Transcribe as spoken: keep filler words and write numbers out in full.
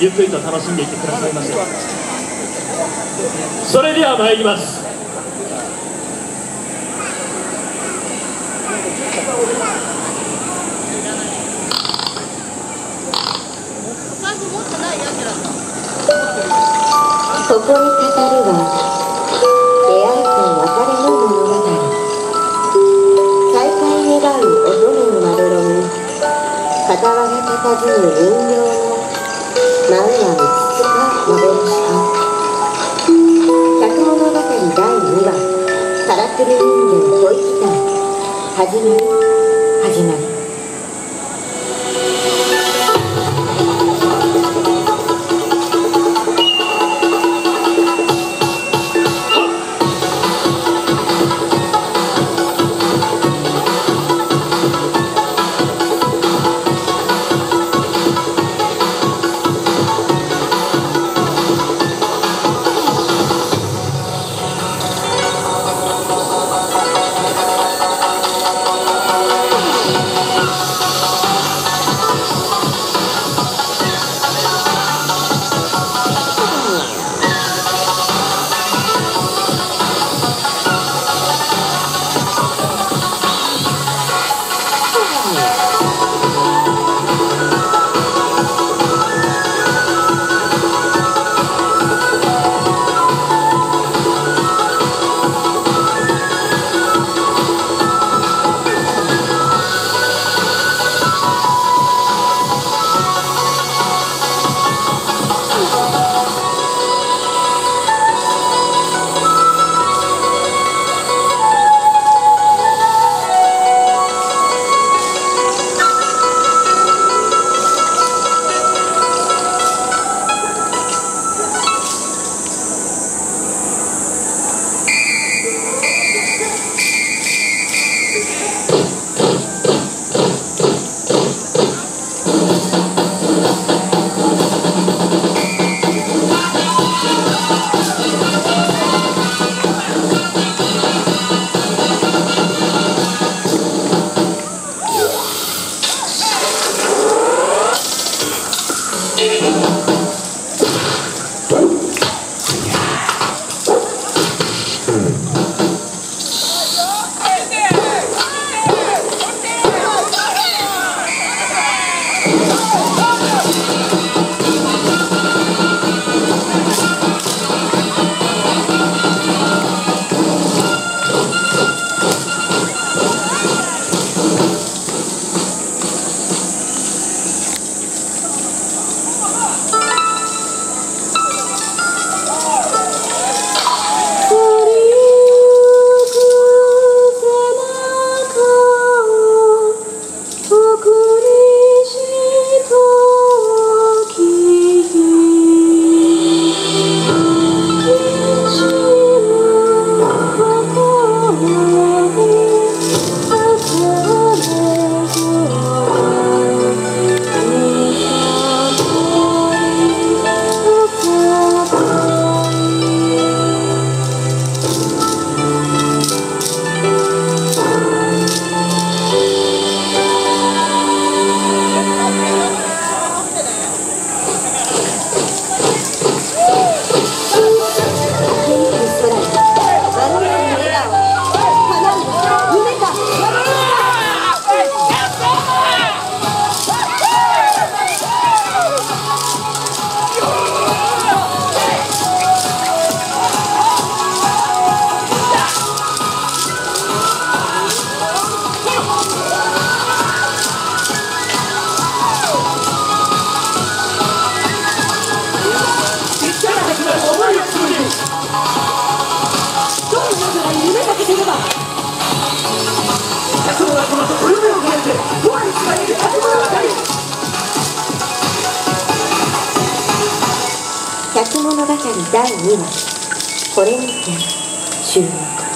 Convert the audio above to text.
ゆっくりと楽しんでいってくださいませ。それでは参ります。 ここに語るは出会いと別れの物語。再会願う乙女のまどろみ、傍ら佇む人形の舞はうつつか幻か。百物語だいにわ「からくり人形恋期間」始まり始まり。百物語だいにわこれにて終了。